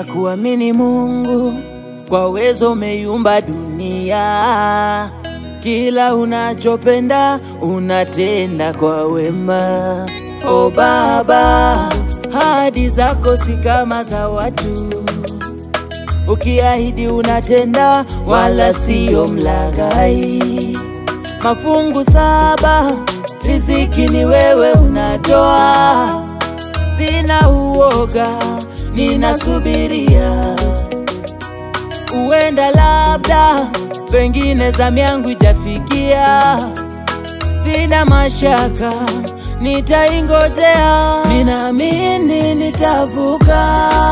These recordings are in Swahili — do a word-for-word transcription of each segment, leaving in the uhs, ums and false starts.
kuamini Mungu, kwa uwezo umeiumba dunia. Kila unachopenda unatenda kwa wema. O Baba, ahadi zako si kama za watu. Ukiahidi unatenda, wala sio mlaghai. Mafungu saba, riziki ni wewe unatoa. Sina uoga, ninasubiria. Uenda labda, pengine zamu yangu ijafikia. Sina mashaka, nitaingojea. Ninaamini nitavuka.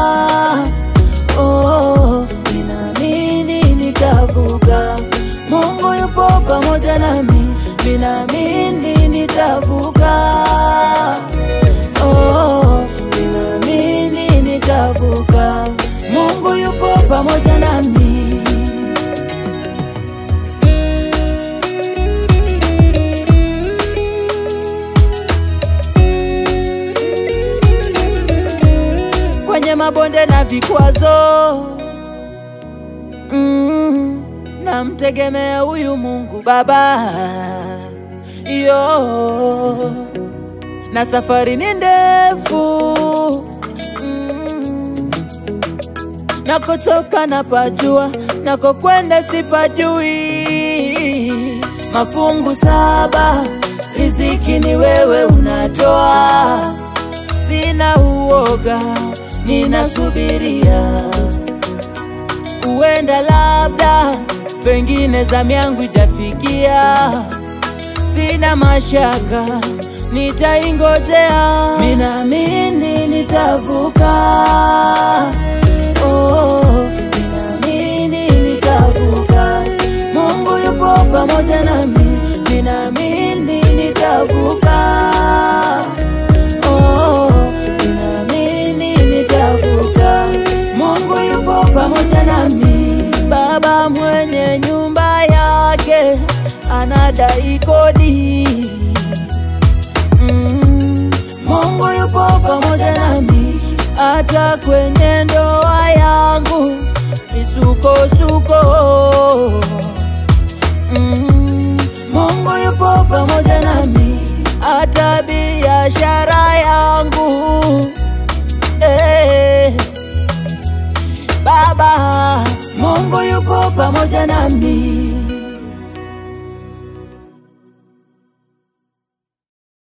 Oh, ninaamini nitavuka. Mungu yupo pamoja nami. Ninaamini nitavuka. Oh, ninaamini nitavuka. Mungu yupo pamoja nami. Kwenye mabonde na vikwazo, mm, namtegemea huyu Mungu Baba. Yo, na safari ni ndefu, mm, nakotoka napajua, nakokwenda sipajui. Mafungu saba, riziki ni wewe unatoa. Sina uoga, ninasubiria. Uenda labda, pengine zamu yangu ijafikia. Sina mashaka, nitaingojea. Ninaamini nitavuka. Oh, ninaamini nitavuka. Mungu yupo pamoja nami. Ninaamini nitavuka. Oh, ninaamini nitavuka. Mungu yupo pamoja nami. Baba mwenye nyumba yake anadai kodi. Mm, Mungu yupo pamoja nami. Hata kwenye ndoa yangu misukosuko. Mm, Mungu yupo pamoja nami. Hata biashara yangu, eh, Baba, Mungu yupo pamoja nami.